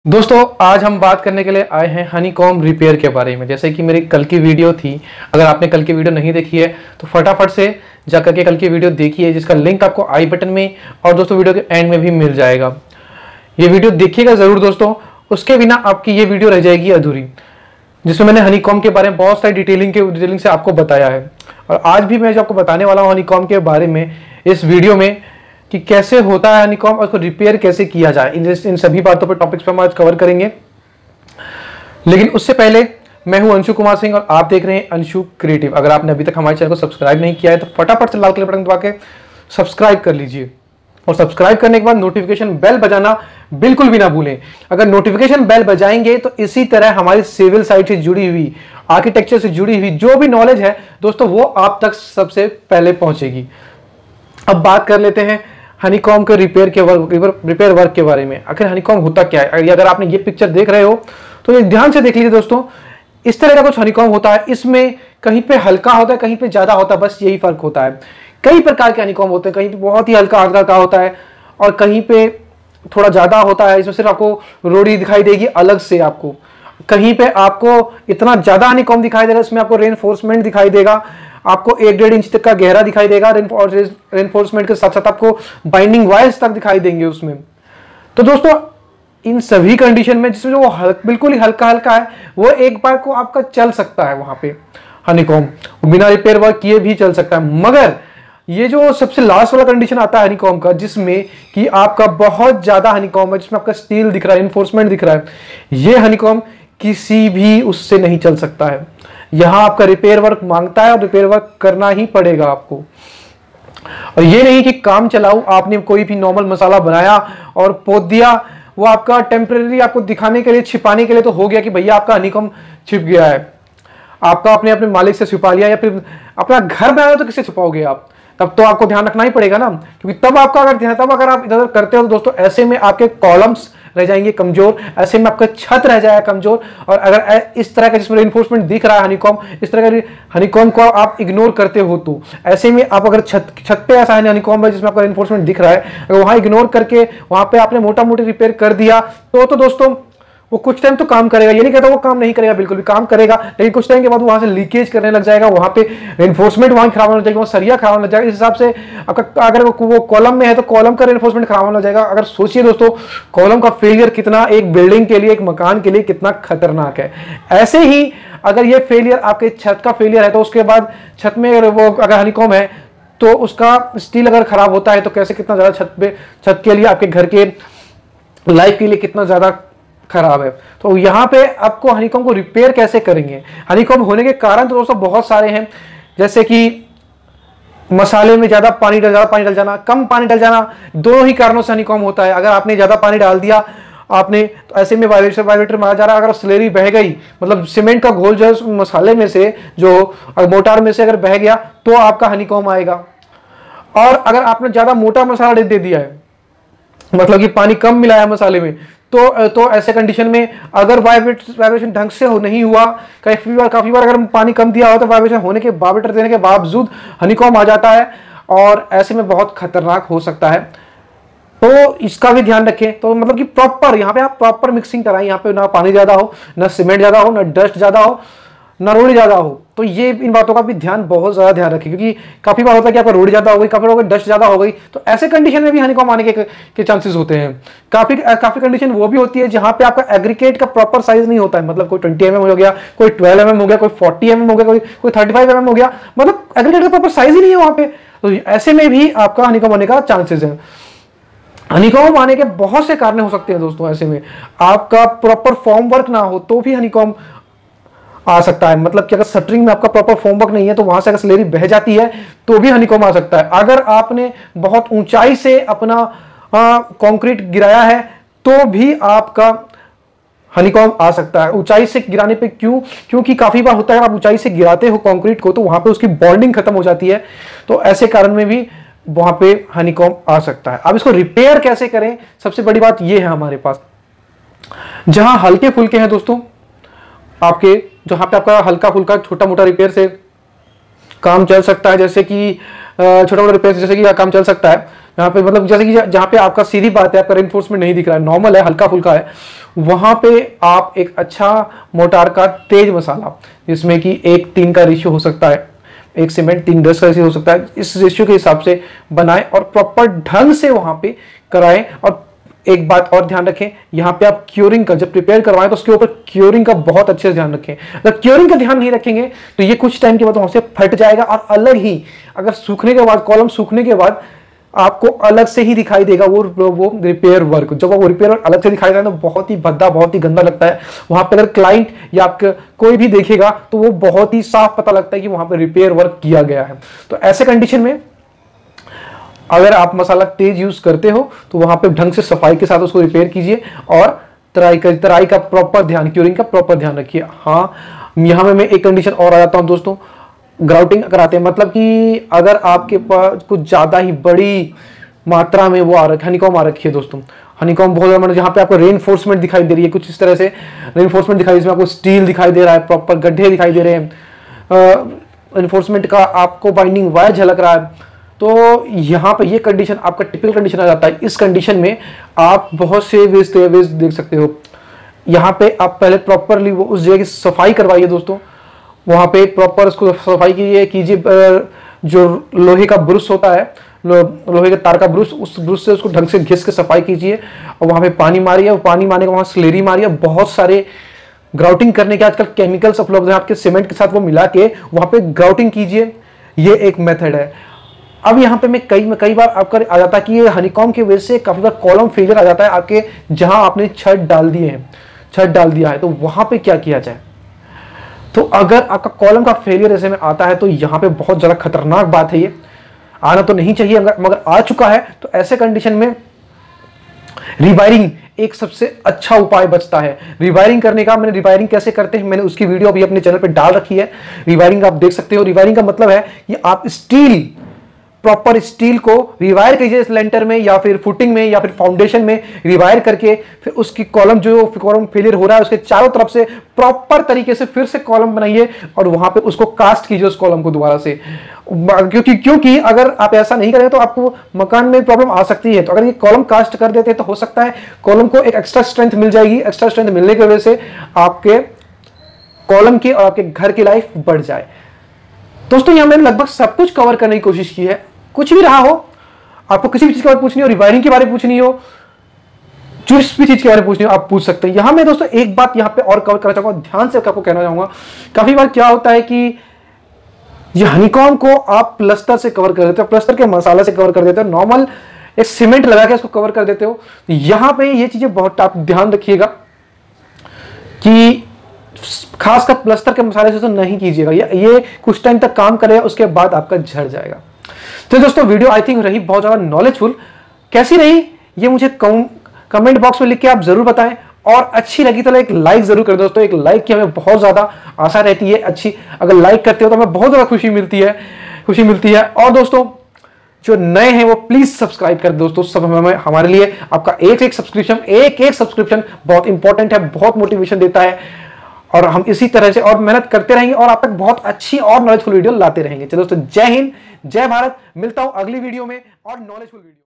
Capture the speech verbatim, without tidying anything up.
दोस्तों आज हम बात करने के लिए आए हैं हनीकॉम रिपेयर के बारे में। जैसे कि मेरी कल की वीडियो थी, अगर आपने कल की वीडियो नहीं देखी है तो फटाफट से जाकर के कल की वीडियो देखिए, जिसका लिंक आपको आई बटन में और दोस्तों वीडियो के एंड में भी मिल जाएगा। ये वीडियो देखिएगा जरूर दोस्तों, उसके बिना आपकी ये वीडियो रह जाएगी अधूरी, जिसमें मैंने हनीकॉम के बारे में बहुत सारी डिटेलिंग के डिटेलिंग से आपको बताया है। और आज भी मैं जो आपको बताने वाला हूँ हनीकॉम के बारे में इस वीडियो में कि कैसे होता है हनीकॉम और उसको रिपेयर कैसे किया जाए, इन इन सभी बातों पर टॉपिक्स पर हम आज कवर करेंगे। लेकिन उससे पहले मैं हूं अंशु कुमार सिंह और आप देख रहे हैं अंशु क्रिएटिव। अगर आपने अभी तक हमारे चैनल को सब्सक्राइब नहीं किया है तो फटाफट से लाल कलर बटन दबा के सब्सक्राइब कर लीजिए और सब्सक्राइब करने के बाद नोटिफिकेशन बेल बजाना बिल्कुल भी ना भूलें। अगर नोटिफिकेशन बेल बजाएंगे तो इसी तरह हमारी सिविल साइड से जुड़ी हुई, आर्किटेक्चर से जुड़ी हुई जो भी नॉलेज है दोस्तों वो आप तक सबसे पहले पहुंचेगी। अब बात कर लेते हैं हनीकॉम के रिपेयर के वर्क रिपेयर वर्क के बारे में। आखिर हनीकॉम होता क्या है? अगर आपने ये पिक्चर देख रहे हो तो ये ध्यान से देख लीजिए दोस्तों, इस तरह का कुछ हनीकॉम होता है। इसमें कहीं पे हल्का होता है, कहीं पे ज्यादा होता है, बस यही फर्क होता है। कई प्रकार के हनीकॉम होते हैं, कहीं पे बहुत ही हल्का हल्का होता है और कहीं पे थोड़ा ज्यादा होता है। इसमें सिर्फ आपको रोड़ी दिखाई देगी अलग से, आपको कहीं पे आपको इतना ज्यादा हनीकॉम दिखाई देगा, इसमें आपको रेनफोर्समेंट दिखाई देगा, आपको एक डेढ़ इंच तक का गहरा दिखाई देगा और रेनफोर्समेंट के साथ साथ आपको बाइंडिंग वायर्स तक दिखाई देंगे उसमें। तो दोस्तों इन सभी कंडीशन में जिसमें वो हल, बिल्कुल ही हल्का हल्का है, वो एक बार को आपका चल सकता है वहां पे हनीकॉम, बिना रिपेयर वर्क किए भी चल सकता है। मगर ये जो सबसे लास्ट वाला कंडीशन आता है हनीकॉम का, जिसमें कि आपका बहुत ज्यादा हनीकॉम है, जिसमें आपका स्टील दिख रहा है, रेनफोर्समेंट दिख रहा है, ये हनीकॉम किसी भी उससे नहीं चल सकता है। यहां आपका रिपेयर वर्क मांगता है और रिपेयर वर्क करना ही पड़ेगा आपको। और ये नहीं कि काम चलाऊ आपने कोई भी नॉर्मल मसाला बनाया और पोत दिया, वो आपका टेम्परेरी आपको दिखाने के लिए, छिपाने के लिए तो हो गया कि भैया आपका हनीकॉम छिप गया है, आपका अपने अपने मालिक से छुपा लिया, या फिर अपना घर बनाया तो किससे छुपाओगे आप? तब तो आपको ध्यान रखना ही पड़ेगा ना, क्योंकि तब आपका अगर ध्यान तब अगर आप इधर करते हो तो दोस्तों ऐसे में आपके कॉलम्स रह जाएंगे कमजोर, ऐसे में आपका छत रह जाएगा कमजोर। और अगर इस तरह का जिसमें रेनफोर्समेंट दिख रहा है हनीकॉम, इस तरह का हनीकॉम को आप इग्नोर करते हो तो ऐसे में आप अगर छत छत पे ऐसा हनीकॉम है जिसमें आपका रेनफोर्समेंट दिख रहा है, अगर वहां इग्नोर करके वहां पे आपने मोटा मोटी रिपेयर कर दिया तो तो दोस्तों वो कुछ टाइम तो काम करेगा। ये नहीं कहता वो काम नहीं करेगा, बिल्कुल भी काम करेगा, लेकिन कुछ टाइम के बाद वहां से लीकेज करने लग जाएगा, वहां पे रेनफोर्समेंट वहां खराब होने लग जाएगा, वहां सरिया खराब होने लग जाएगा। इस हिसाब से आपका अगर वो कॉलम में है तो कॉलम का रेनफोर्समेंट खराब होने लग जाएगा। अगर सोचिए दोस्तों कॉलम का फेलियर कितना एक बिल्डिंग के लिए, एक मकान के लिए कितना खतरनाक है। ऐसे ही अगर ये फेलियर आपके छत का फेलियर है तो उसके बाद छत में अगर वो अगर हनीकॉम है तो उसका स्टील अगर खराब होता है तो कैसे कितना ज्यादा छत पे छत के लिए, आपके घर के लाइफ के लिए कितना ज्यादा खराब है। तो यहाँ पे आपको हनीकॉम को रिपेयर कैसे करेंगे? हनीकॉम होने के कारण तो दोस्तों बहुत सारे हैं, जैसे कि मसाले में ज्यादा पानी डल ज्यादा पानी डल जाना, कम पानी डल जाना, दो ही कारणों से हनीकॉम होता है। अगर आपने ज्यादा पानी डाल दिया आपने तो ऐसे में वाइब्रेटर वाइब्रेटर मारा जा रहा है, अगर स्लेरी बह गई, मतलब सीमेंट का घोल जो है मसाले में से, जो मोटार में से अगर बह गया तो आपका हनीकॉम आएगा। और अगर आपने ज्यादा मोटा मसाला दे दिया है, मतलब कि पानी कम मिलाया मसाले में, तो तो ऐसे कंडीशन में अगर वाइब्रेशन ढंग से हो नहीं हुआ, काफी बार काफी बार अगर पानी कम दिया हो तो वाइब्रेशन होने के वाइब्रेटर देने के बावजूद हनीकॉम आ जाता है और ऐसे में बहुत खतरनाक हो सकता है। तो इसका भी ध्यान रखें। तो मतलब कि प्रॉपर यहाँ पे आप प्रॉपर मिक्सिंग कराएं, यहाँ पे ना पानी ज्यादा हो, ना सीमेंट ज्यादा हो, ना डस्ट ज्यादा हो, ना रोड़ी ज्यादा हो। तो ये इन बातों का भी ध्यान बहुत ज्यादा ध्यान रखें, क्योंकि काफी बार होता है कि आपका रोड़ी ज्यादा हो गई, काफी बार डस्ट ज्यादा हो गई, तो ऐसे कंडीशन में भी हनीकॉम आने के, के चांसेस होते हैं। काफी काफी कंडीशन वो भी होती है जहां पे आपका एग्रीगेट का प्रॉपर साइज नहीं होता है, मतलब कोई ट्वेंटी एम एम हो गया, कोई ट्वेल्व एम एम हो गया, कोई फोर्टी एम एम हो गया, कोई कोई थर्टी फाइव एम एम हो गया, मतलब एग्रीगेट का प्रॉपर साइज ही नहीं है वहां पे। तो ऐसे में भी आपका हनीकॉम होने का चांसेस है। हनीकॉम आने के बहुत से कारण हो सकते हैं दोस्तों। ऐसे में आपका प्रॉपर फॉर्म वर्क ना हो तो भी हनीकॉम आ सकता है, मतलब कि अगर शटरिंग में आपका प्रॉपर फॉर्मवर्क नहीं है तो वहां से अगर स्लेरी बह जाती है तो भी हनीकॉम आ सकता है। अगर आपने बहुत ऊंचाई से अपना कंक्रीट गिराया है तो भी आपका हनीकॉम आ सकता है। ऊंचाई से गिराने पे क्यों? क्योंकि काफी बार होता है आप ऊंचाई से गिराते हो कंक्रीट को तो वहां पे उसकी बॉन्डिंग खत्म हो जाती है, तो ऐसे कारण में भी वहां पे हनीकॉम आ सकता है। अब इसको रिपेयर कैसे करें, सबसे बड़ी बात यह है हमारे पास, जहां हल्के फुल्के हैं दोस्तों आपके, जहां पे आपका हल्का फुल्का छोटा मोटा रिपेयर से काम चल सकता है, जैसे कि छोटा मोटा रिपेयर जैसे कि काम चल सकता है यहाँ पे, मतलब जैसे कि जहाँ पे आपका सीधी बात है, आपका रेनफोर्समेंट नहीं दिख रहा है, नॉर्मल है, हल्का फुल्का है, वहां पे आप एक अच्छा मोटार का तेज मसाला, जिसमें कि एक तीन का रेशियो हो सकता है, एक सीमेंट तीन दस का रेशियो हो सकता है, इस रेशियो के हिसाब से बनाएं और प्रॉपर ढंग से वहां पे कराएं। और एक बात और ध्यान रखें, यहाँ पे आप क्योरिंग का जब प्रिपेयर करवाएं तो उसके ऊपर क्योरिंग का बहुत अच्छे से ध्यान रखें। अगर क्योरिंग का ध्यान नहीं रखेंगे तो ये कुछ टाइम के बाद वहां से फट जाएगा और अलग ही, अगर सूखने के बाद, कॉलम सूखने के बाद आपको अलग से ही दिखाई देगा वो वो रिपेयर वर्क। जब वो रिपेयर वर्क अलग से दिखाई देगा तो बहुत ही भद्दा, बहुत ही गंदा लगता है। वहां पे अगर क्लाइंट या आपका कोई भी देखेगा तो वो बहुत ही साफ पता लगता है कि वहां पे रिपेयर वर्क किया गया है। तो ऐसे कंडीशन में अगर आप मसाला तेज यूज करते हो तो वहां पे ढंग से सफाई के साथ उसको रिपेयर कीजिए और तराई का तराई का प्रॉपर ध्यान, क्यूरिंग का प्रॉपर ध्यान रखिए। हाँ, यहां में मैं एक कंडीशन और आ जाता हूं दोस्तों, ग्राउटिंग कराते हैं, मतलब कि अगर आपके पास कुछ ज्यादा ही बड़ी मात्रा में वो आ रखी, हनीकॉम आ रखी है दोस्तों, हनीकॉम बहुत ज्यादा, जहां पे आपको रेनफोर्समेंट दिखाई दे रही है, कुछ इस तरह से रेनफोर्समेंट दिखाई, इसमें आपको स्टील दिखाई दे रहा है, प्रॉपर गड्ढे दिखाई दे रहे हैं, रेनफोर्समेंट का आपको बाइंडिंग वायर झलक रहा है, तो यहाँ पे ये कंडीशन आपका टिपिकल कंडीशन आ जाता है। इस कंडीशन में आप बहुत से वेस्ट वेस्ट देख सकते हो। यहाँ पे आप पहले प्रॉपरली वो उस जगह की सफाई करवाइए दोस्तों, वहां पे प्रॉपर उसको सफाई कीजिए कीजिए जो लोहे का ब्रुश होता है, लो, लोहे के तार का ब्रुश, उस ब्रुश से उसको ढंग से घिस के सफाई कीजिए और वहां पे पानी मारिए, और पानी मारने के वहां स्लेरी मारिए। बहुत सारे ग्राउटिंग करने के आजकल केमिकल्स उपलब्ध हैं, आपके सीमेंट के साथ वो मिला के वहां पे ग्राउटिंग कीजिए, ये एक मेथड है। अब यहाँ पे मैं कई कई बार आपका आ जाता है कि ये हनीकॉम की वजह से काफी बार कॉलम फेलियर आ जाता है आपके, जहां आपने छत डाल दिए हैं, छत डाल दिया है, तो वहां पे क्या किया जाए। तो अगर आपका कॉलम का फेलियर ऐसे में आता है तो यहाँ पे बहुत ज्यादा खतरनाक बात है, ये आना तो नहीं चाहिए, अगर मगर आ चुका है तो ऐसे कंडीशन में रिवायरिंग एक सबसे अच्छा उपाय बचता है। रिवायरिंग करने का, मैंने रिवायरिंग कैसे करते हैं मैंने उसकी वीडियो अभी अपने चैनल पे डाल रखी है, रिवायरिंग आप देख सकते हो। रिवायरिंग का मतलब है कि आप स्टील, प्रॉपर स्टील को रिवायर कीजिए इस लेंटर में या फिर फुटिंग में या फिर फाउंडेशन में रिवायर करके, फिर उसकी कॉलम जो कॉलम फेलियर हो रहा है उसके चारों तरफ से प्रॉपर तरीके से फिर से कॉलम बनाइए और वहां पे उसको कास्ट कीजिए उस कॉलम को दोबारा से, क्योंकि क्योंकि अगर आप ऐसा नहीं करें तो आपको मकान में प्रॉब्लम आ सकती है। तो अगर ये कॉलम कास्ट कर देते हैं तो हो सकता है कॉलम को एक एक्स्ट्रा स्ट्रेंथ मिल जाएगी, एक्स्ट्रा स्ट्रेंथ मिलने की वजह से आपके कॉलम की और आपके घर की लाइफ बढ़ जाए। दोस्तों यहां मैंने लगभग सब कुछ कवर करने की कोशिश की है। कुछ भी रहा हो, आपको किसी भी चीज के बारे में पूछनी हो, रिवायरिंग के बारे में पूछनी हो, जिस भी चीज के बारे में पूछनी हो आप पूछ सकते हैं। यहां मैं दोस्तों एक बात यहां पे और कवर करना चाहूंगा, ध्यान से आपको कहना चाहूंगा, काफी बार क्या होता है कि ये हनीकॉम को आप प्लास्टर से कवर कर देते हो, प्लास्टर के मसाला से कवर कर देते हो, नॉर्मल एक सीमेंट लगा के उसको कवर कर देते हो। यहां पे ये चीजें बहुत आप ध्यान रखिएगा कि खासकर प्लास्टर के मसाले से तो नहीं कीजिएगा, ये, ये कुछ टाइम तक काम करेगा, उसके बाद आपका झड़ जाएगा। तो दोस्तों वीडियो आई थिंक रही बहुत ज्यादा नॉलेजफुल, कैसी रही ये मुझे कमेंट बॉक्स में लिख के आप जरूर बताएं, और अच्छी लगी तो एक लाइक जरूर कर दो दोस्तों। एक लाइक की हमें बहुत ज्यादा आशा रहती है, अच्छी अगर लाइक करते हो तो हमें बहुत ज्यादा खुशी मिलती है, खुशी मिलती है। और दोस्तों जो नए हैं वो प्लीज सब्सक्राइब कर दो दोस्तों, सब हमें हमारे लिए आपका एक एक सब्सक्रिप्शन एक एक सब्सक्रिप्शन बहुत इंपॉर्टेंट है, बहुत मोटिवेशन देता है, और हम इसी तरह से और मेहनत करते रहेंगे और आप तक बहुत अच्छी और नॉलेजफुल वीडियो लाते रहेंगे। चलो दोस्तों, जय हिंद, जय भारत, मिलता हूं अगली वीडियो में और नॉलेजफुल वीडियो।